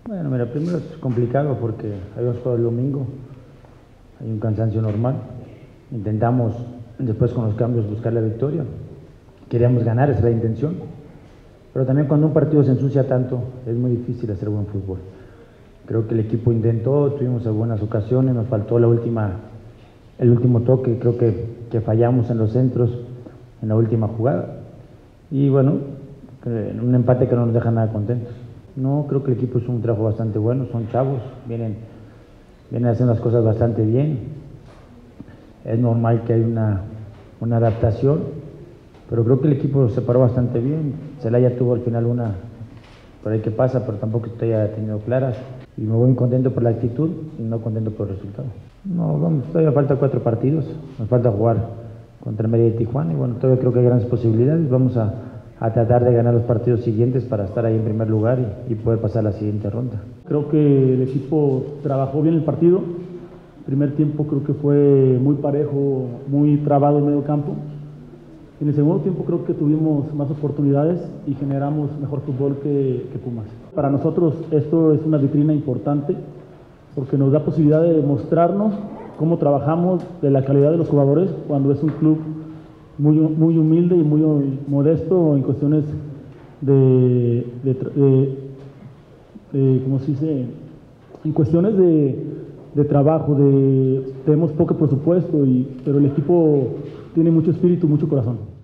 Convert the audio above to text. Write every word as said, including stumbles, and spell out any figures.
Bueno, mira, primero es complicado porque habíamos jugado el domingo, hay un cansancio normal, intentamos después con los cambios buscar la victoria, queríamos ganar, esa es la intención, pero también cuando un partido se ensucia tanto es muy difícil hacer buen fútbol. Creo que el equipo intentó, tuvimos algunas ocasiones, nos faltó la última, el último toque, creo que, que fallamos en los centros en la última jugada y bueno, un empate que no nos deja nada contentos. No, creo que el equipo hizo un trabajo bastante bueno, son chavos, vienen, vienen haciendo las cosas bastante bien. Es normal que haya una, una adaptación, pero creo que el equipo se paró bastante bien. Celaya tuvo al final una por ahí que pasa, pero tampoco estoy tenido claras. Y me voy contento por la actitud y no contento por el resultado. No, vamos, todavía falta cuatro partidos, nos falta jugar contra el Mérida y Tijuana y bueno, todavía creo que hay grandes posibilidades. Vamos a, a tratar de ganar los partidos siguientes para estar ahí en primer lugar y, y poder pasar a la siguiente ronda. Creo que el equipo trabajó bien el partido. El primer tiempo creo que fue muy parejo, muy trabado en medio campo. En el segundo tiempo creo que tuvimos más oportunidades y generamos mejor fútbol que, que Pumas. Para nosotros esto es una vitrina importante porque nos da posibilidad de mostrarnos cómo trabajamos, de la calidad de los jugadores, cuando es un club muy, muy humilde y muy modesto en cuestiones de, de, de, de ¿cómo se dice? En cuestiones de, de trabajo, de, tenemos poco presupuesto, y, pero el equipo tiene mucho espíritu, mucho corazón.